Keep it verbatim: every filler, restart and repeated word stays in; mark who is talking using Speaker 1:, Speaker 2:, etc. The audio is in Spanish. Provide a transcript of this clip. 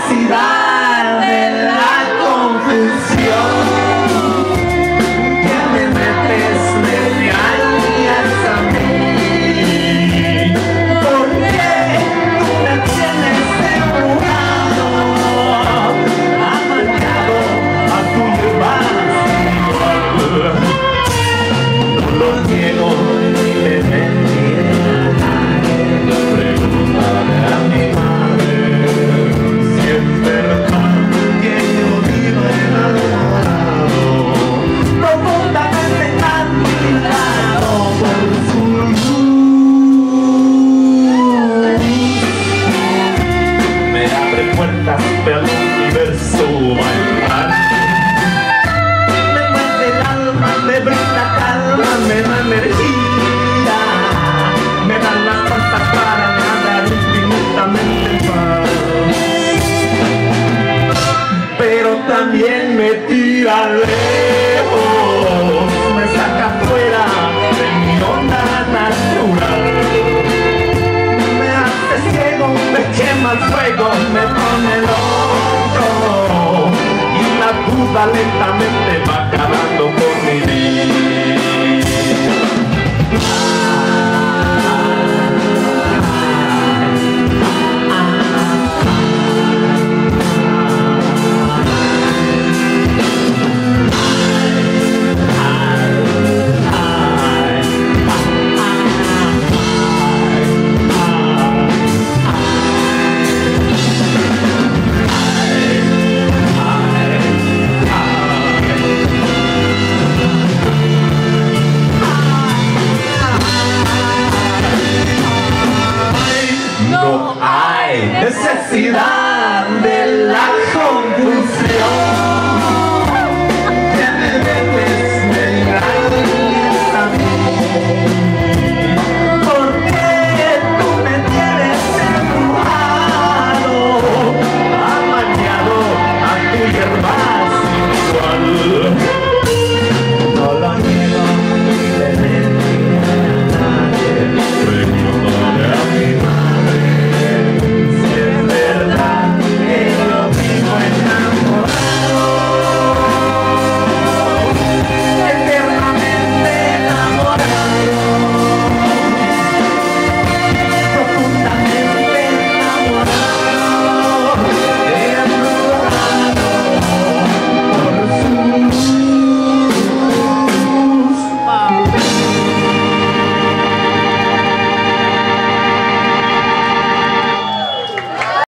Speaker 1: necesidad de la confusión que me metes, me dañas a mí. ¿Por qué tú me tienes embrujado, amargado a tu llevar? No lo niego ni le mentiré. Pregúntale a mi madre si es verdad que yo vivo enamorado, profundamente admirado por su luz. Me abre puertas del universo bailar, me mueve el alma, me brinda calma, me da energía, me dan las fuerzas para nadar infinitamente más. Pero también me tira lejos, me saca fuera de mi onda natural, me hace ciego, me quema el fuego, me pone loco, y la duda lentamente va acabando con mi vida. No hay necesidad